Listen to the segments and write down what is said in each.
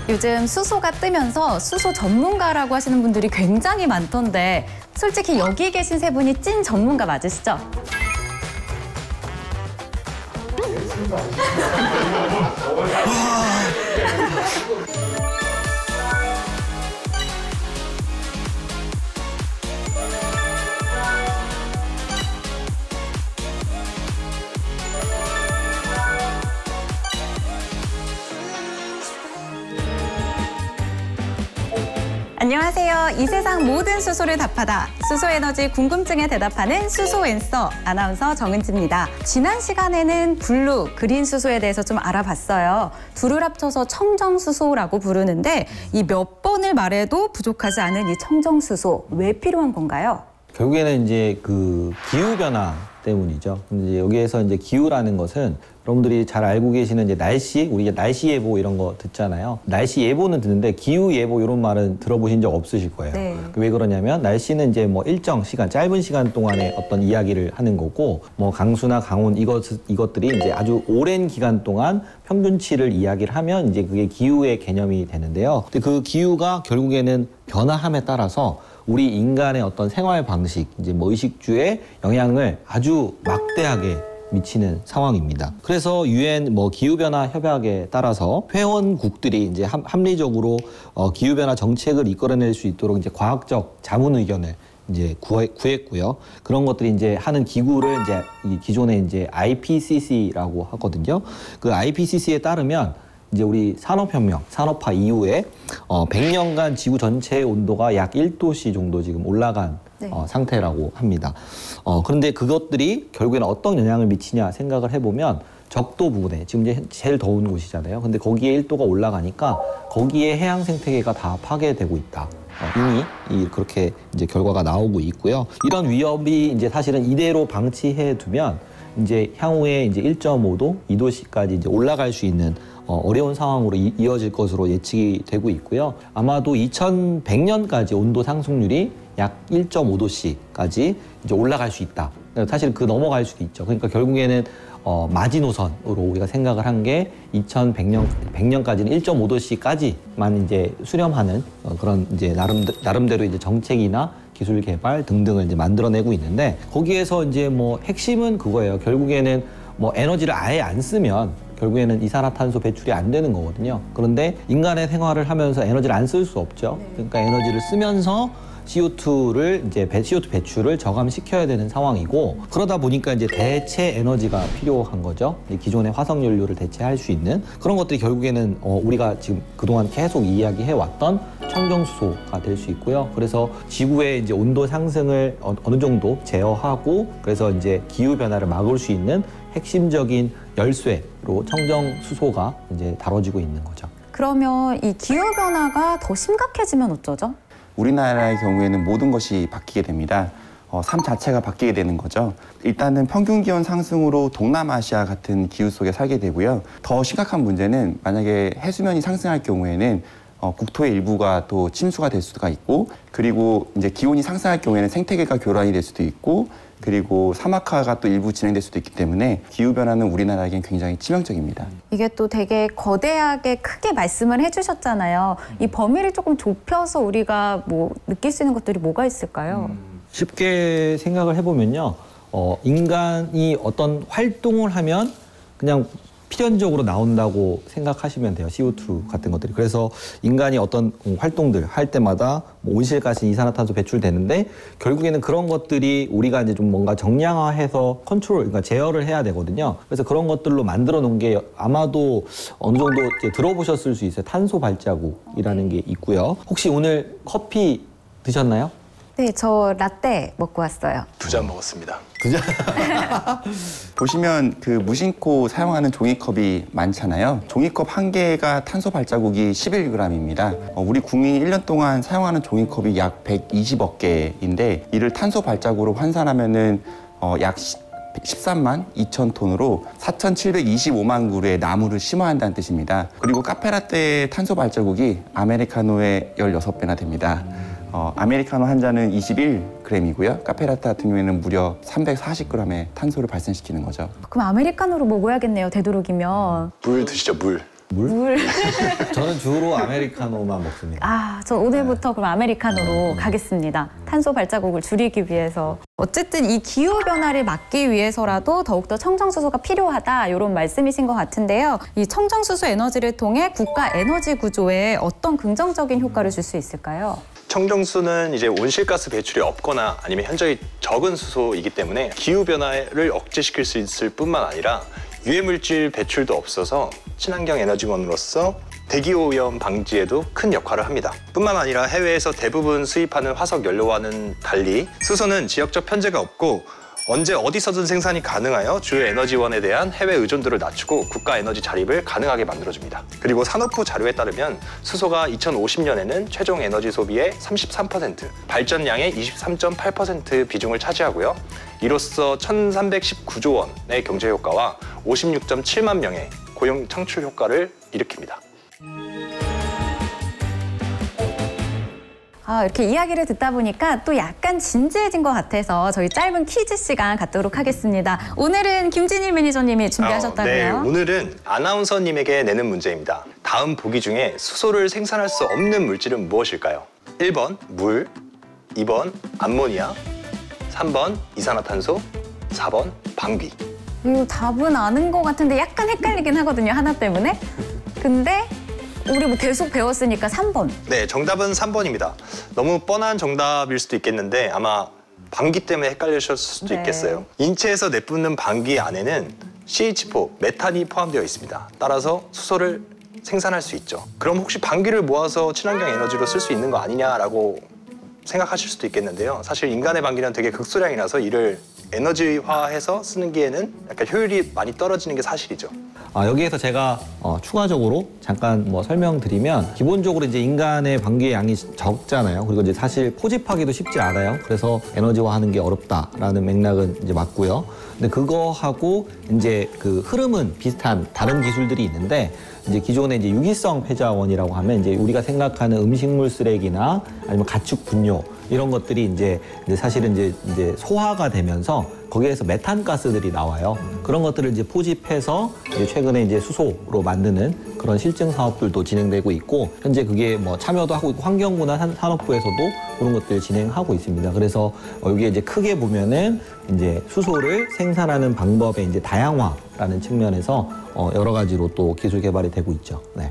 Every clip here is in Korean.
요즘 수소가 뜨면서 수소 전문가라고 하시는 분들이 굉장히 많던데 솔직히 여기 계신 세 분이 찐 전문가 맞으시죠? 안녕하세요. 이 세상 모든 수소를 답하다. 수소에너지 궁금증에 대답하는 수소앤서 아나운서 정은지입니다. 지난 시간에는 블루, 그린 수소에 대해서 좀 알아봤어요. 둘을 합쳐서 청정수소라고 부르는데 이 몇 번을 말해도 부족하지 않은 이 청정수소, 왜 필요한 건가요? 결국에는 이제 그 기후변화 때문이죠. 근데 이제 여기에서 이제 기후라는 것은 여러분들이 잘 알고 계시는 이제 날씨, 우리 날씨 예보 이런 거 듣잖아요. 날씨 예보는 듣는데 기후 예보 이런 말은 들어보신 적 없으실 거예요. 네. 왜 그러냐면 날씨는 이제 뭐 일정 시간, 짧은 시간 동안에 어떤 이야기를 하는 거고, 뭐 강수나 강원 이것들이 이제 아주 오랜 기간 동안 평균치를 이야기를 하면 이제 그게 기후의 개념이 되는데요. 근데 그 기후가 결국에는 변화함에 따라서 우리 인간의 어떤 생활 방식, 이제 뭐 의식주에 영향을 아주 막대하게 미치는 상황입니다. 그래서 유엔 뭐 기후변화 협약에 따라서 회원국들이 이제 합리적으로 기후변화 정책을 이끌어낼 수 있도록 이제 과학적 자문 의견을 이제 구했고요. 그런 것들이 이제 하는 기구를 이제 이 기존에 이제 IPCC라고 하거든요. 그 IPCC에 따르면 이제 우리 산업혁명, 산업화 이후에 100년간 지구 전체의 온도가 약 1도씨 정도 지금 올라간 상태라고 합니다. 그런데 그것들이 결국에는 어떤 영향을 미치냐 생각을 해보면 적도 부근에 지금 이제 제일 더운 곳이잖아요. 근데 거기에 1도가 올라가니까 거기에 해양 생태계가 다 파괴되고 있다. 이미 그렇게 이제 결과가 나오고 있고요. 이런 위협이 이제 사실은 이대로 방치해 두면 이제 향후에 이제 1.5도, 2도씨까지 이제 올라갈 수 있는 어려운 상황으로 이어질 것으로 예측이 되고 있고요. 아마도 2100년까지 온도 상승률이 약 1.5도씨까지 이제 올라갈 수 있다. 사실 그 넘어갈 수도 있죠. 그러니까 결국에는 마지노선으로 우리가 생각을 한 게 2100년까지는 1.5도씨까지만 이제 수렴하는 그런 이제 나름대로 이제 정책이나 기술 개발 등등을 이제 만들어내고 있는데, 거기에서 이제 뭐 핵심은 그거예요. 결국에는 뭐 에너지를 아예 안 쓰면 결국에는 이산화탄소 배출이 안 되는 거거든요. 그런데 인간의 생활을 하면서 에너지를 안 쓸 수 없죠. 그러니까 에너지를 쓰면서 CO2를 이제 CO2 배출을 저감시켜야 되는 상황이고, 그러다 보니까 이제 대체 에너지가 필요한 거죠. 기존의 화석 연료를 대체할 수 있는 그런 것들이 결국에는 우리가 지금 그동안 계속 이야기해 왔던 청정수소가 될 수 있고요. 그래서 지구의 이제 온도 상승을 어느 정도 제어하고, 그래서 이제 기후 변화를 막을 수 있는 핵심적인 열쇠로 청정수소가 이제 다뤄지고 있는 거죠. 그러면 이 기후 변화가 더 심각해지면 어쩌죠? 우리나라의 경우에는 모든 것이 바뀌게 됩니다. 삶 자체가 바뀌게 되는 거죠. 일단은 평균 기온 상승으로 동남아시아 같은 기후 속에 살게 되고요. 더 심각한 문제는 만약에 해수면이 상승할 경우에는 국토의 일부가 또 침수가 될 수가 있고, 그리고 이제 기온이 상승할 경우에는 생태계가 교란이 될 수도 있고, 그리고 사막화가 또 일부 진행될 수도 있기 때문에 기후변화는 우리나라에겐 굉장히 치명적입니다. 이게 또 되게 거대하게 크게 말씀을 해주셨잖아요. 이 범위를 조금 좁혀서 우리가 뭐 느낄 수 있는 것들이 뭐가 있을까요? 쉽게 생각을 해보면요. 인간이 어떤 활동을 하면 그냥 필연적으로 나온다고 생각하시면 돼요. CO2 같은 것들이. 그래서 인간이 어떤 활동들 할 때마다 뭐 온실가스, 이산화탄소 배출되는데, 결국에는 그런 것들이 우리가 이제 좀 뭔가 정량화해서 그러니까 제어를 해야 되거든요. 그래서 그런 것들로 만들어 놓은 게 아마도 어느 정도 이제 들어보셨을 수 있어요. 탄소 발자국이라는 게 있고요. 혹시 오늘 커피 드셨나요? 네, 저 라떼 먹고 왔어요. 2잔 먹었습니다. 2잔? 보시면 그 무심코 사용하는 종이컵이 많잖아요. 종이컵 한 개가 탄소 발자국이 11g입니다. 우리 국민이 1년 동안 사용하는 종이컵이 약 120억 개인데, 이를 탄소 발자국으로 환산하면은 약 13만 2천 톤으로 4,725만 그루의 나무를 심어야 한다는 뜻입니다. 그리고 카페라떼의 탄소 발자국이 아메리카노의 16배나 됩니다. 아메리카노 한 잔은 21g이고요. 카페라떼 같은 경우에는 무려 340g의 탄소를 발생시키는 거죠. 그럼 아메리카노로 먹어야겠네요, 되도록이면. 물 드시죠, 물. 물. 저는 주로 아메리카노만 먹습니다. 아, 저 오늘부터 그럼 아메리카노로 가겠습니다. 탄소 발자국을 줄이기 위해서. 어쨌든 이 기후 변화를 막기 위해서라도 더욱더 청정수소가 필요하다 이런 말씀이신 것 같은데요. 이 청정수소 에너지를 통해 국가 에너지 구조에 어떤 긍정적인 효과를 줄 수 있을까요? 청정수는 이제 온실가스 배출이 없거나 아니면 현저히 적은 수소이기 때문에 기후 변화를 억제시킬 수 있을 뿐만 아니라 유해물질 배출도 없어서 친환경 에너지원으로서 대기오염 방지에도 큰 역할을 합니다. 뿐만 아니라 해외에서 대부분 수입하는 화석 연료와는 달리 수소는 지역적 편제가 없고 언제 어디서든 생산이 가능하여 주요 에너지원에 대한 해외 의존도를 낮추고 국가 에너지 자립을 가능하게 만들어줍니다. 그리고 산업부 자료에 따르면 수소가 2050년에는 최종 에너지 소비의 33%, 발전량의 23.8% 비중을 차지하고요. 이로써 1,319조 원의 경제 효과와 56.7만 명의 고용 창출 효과를 일으킵니다. 이렇게 이야기를 듣다 보니까 또 약간 진지해진 것 같아서 저희 짧은 퀴즈 시간 갖도록 하겠습니다. 오늘은 김진일 매니저님이 준비하셨다고요? 네, 오늘은 아나운서님에게 내는 문제입니다. 다음 보기 중에 수소를 생산할 수 없는 물질은 무엇일까요? 1번 물, 2번 암모니아, 3번 이산화탄소, 4번 방귀. 이거 답은 아는 것 같은데 약간 헷갈리긴 하거든요, 하나 때문에. 근데 우리 뭐 계속 배웠으니까 3번. 네, 정답은 3번입니다. 너무 뻔한 정답일 수도 있겠는데 아마 방귀 때문에 헷갈리셨을 수도 네. 있겠어요. 인체에서 내뿜는 방귀 안에는 CH4, 메탄이 포함되어 있습니다. 따라서 수소를 생산할 수 있죠. 그럼 혹시 방귀를 모아서 친환경 에너지로 쓸 수 있는 거 아니냐라고 생각하실 수도 있겠는데요. 사실 인간의 방귀는 되게 극소량이라서 이를 에너지화해서 쓰는 기에는 약간 효율이 많이 떨어지는 게 사실이죠. 여기에서 제가 추가적으로 잠깐 뭐 설명드리면 기본적으로 이제 인간의 방귀의 양이 적잖아요. 그리고 이제 사실 포집하기도 쉽지 않아요. 그래서 에너지화하는 게 어렵다라는 맥락은 이제 맞고요. 근데 그거하고 이제 그 흐름은 비슷한 다른 기술들이 있는데 이제 기존에 이제 유기성 폐자원이라고 하면 이제 우리가 생각하는 음식물 쓰레기나 아니면 가축 분뇨 이런 것들이 이제 사실은 이제 소화가 되면서 거기에서 메탄 가스들이 나와요. 그런 것들을 이제 포집해서 이제 최근에 이제 수소로 만드는 그런 실증 사업들도 진행되고 있고 현재 그게 뭐 참여도 하고 있고 환경부나 산업부에서도 그런 것들을 진행하고 있습니다. 그래서 여기에 이제 크게 보면은 이제 수소를 생산하는 방법의 이제 다양화라는 측면에서 여러 가지로 또 기술 개발이 되고 있죠. 네.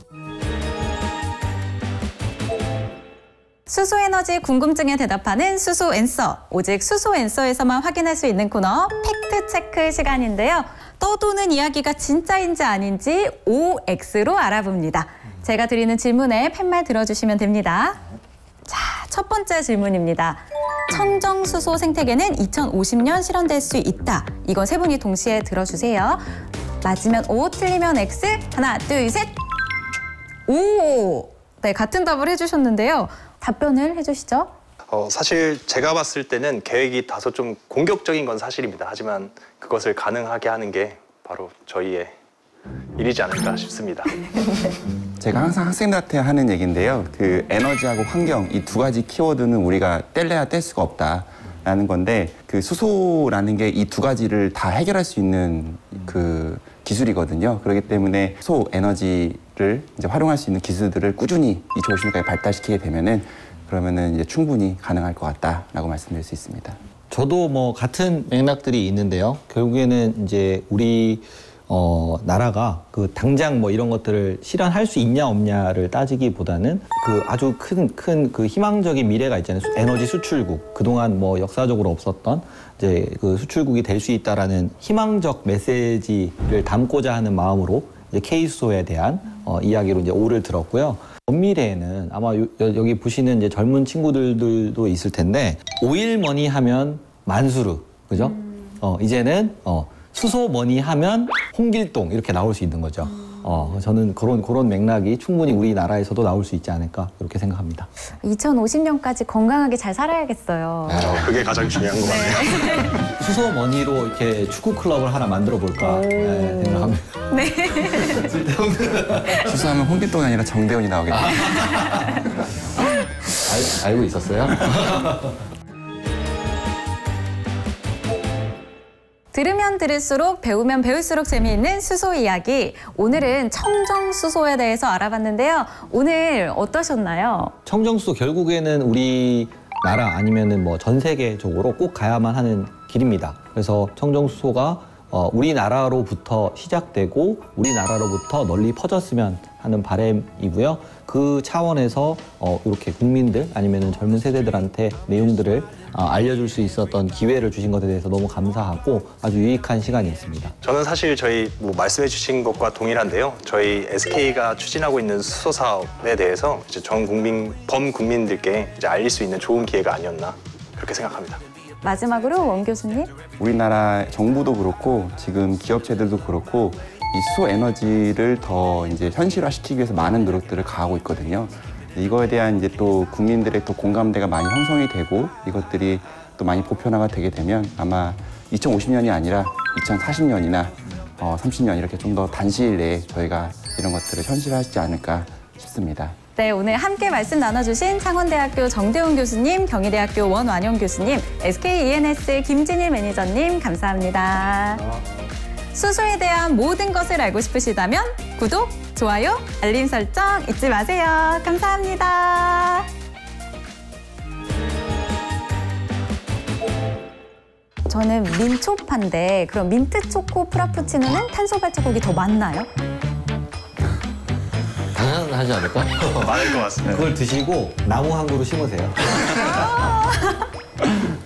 수소 에너지 궁금증에 대답하는 수소 앤서. 오직 수소 앤서에서만 확인할 수 있는 코너 팩트 체크 시간인데요. 떠도는 이야기가 진짜인지 아닌지 OX로 알아봅니다. 제가 드리는 질문에 팻말 들어주시면 됩니다. 자, 첫 번째 질문입니다. 청정수소 생태계는 2050년 실현될 수 있다. 이건 세 분이 동시에 들어주세요. 맞으면 O, 틀리면 X. 하나, 둘, 셋. O! 네, 같은 답을 해주셨는데요. 답변을 해주시죠. 사실 제가 봤을 때는 계획이 다소 좀 공격적인 건 사실입니다. 하지만 그것을 가능하게 하는 게 바로 저희의 일이지 않을까 싶습니다. 제가 항상 학생들한테 하는 얘기인데요. 그 에너지하고 환경 이 두 가지 키워드는 우리가 뗄래야 뗄 수가 없다라는 건데 그 수소라는 게 이 두 가지를 다 해결할 수 있는 그 기술이거든요. 그렇기 때문에 수소 에너지를 이제 활용할 수 있는 기술들을 꾸준히 2050년까지 발달시키게 되면은 그러면은 이제 충분히 가능할 것 같다라고 말씀드릴 수 있습니다. 저도 뭐 같은 맥락들이 있는데요. 결국에는 이제 우리 나라가 그 당장 뭐 이런 것들을 실현할 수 있냐 없냐를 따지기보다는 그 아주 큰 그 희망적인 미래가 있잖아요. 에너지 수출국. 그동안 뭐 역사적으로 없었던 이제 그 수출국이 될 수 있다라는 희망적 메시지를 담고자 하는 마음으로 이제 K수소에 대한 이야기로 이제 O를 들었고요. 먼 미래에는 아마 여기 보시는 이제 젊은 친구들도 있을 텐데 오일머니 하면 만수르, 그죠? 이제는 수소머니 하면 홍길동 이렇게 나올 수 있는 거죠. 저는 그런 맥락이 충분히 우리나라에서도 나올 수 있지 않을까 이렇게 생각합니다. 2050년까지 건강하게 잘 살아야겠어요. 그게 가장 중요한 것 같네요. 수소머니로 이렇게 축구 클럽을 하나 만들어 볼까 생각합니다. 네. 수소하면 홍길동이 아니라 정대원이 나오겠네요. 알고 있었어요? 들으면 들을수록 배우면 배울수록 재미있는 수소 이야기. 오늘은 청정수소에 대해서 알아봤는데요. 오늘 어떠셨나요? 청정수소 결국에는 우리나라 아니면은 뭐 전 세계적으로 꼭 가야만 하는 길입니다. 그래서 청정수소가 우리나라로부터 시작되고 우리나라로부터 널리 퍼졌으면 하는 바람이고요. 그 차원에서 이렇게 국민들 아니면은 젊은 세대들한테 내용들을 알려줄 수 있었던 기회를 주신 것에 대해서 너무 감사하고 아주 유익한 시간이었습니다. 저는 사실 저희 말씀해 주신 것과 동일한데요. 저희 SK가 추진하고 있는 수소 사업에 대해서 이제 전 범국민들께 이제 알릴 수 있는 좋은 기회가 아니었나 그렇게 생각합니다. 마지막으로 원 교수님. 우리나라 정부도 그렇고 지금 기업체들도 그렇고 이 수소 에너지를 더 이제 현실화시키기 위해서 많은 노력들을 가하고 있거든요. 이거에 대한 이제 또 국민들의 또 공감대가 많이 형성이 되고 이것들이 또 많이 보편화가 되게 되면 아마 2050년이 아니라 2040년이나 30년 이렇게 좀 더 단시일 내에 저희가 이런 것들을 현실화하지 않을까 싶습니다. 네, 오늘 함께 말씀 나눠주신 창원대학교 정대훈 교수님, 경희대학교 원완용 교수님, SK E&S 김진일 매니저님 감사합니다. 수소에 대한 모든 것을 알고 싶으시다면 구독, 좋아요, 알림 설정 잊지 마세요. 감사합니다. 저는 민초파인데 그럼 민트초코 프라푸치노는 탄소 발자국이 더 많나요? 당연하지 않을까? 많을 것 같습니다. 그걸 드시고 나무 한 그루 심으세요.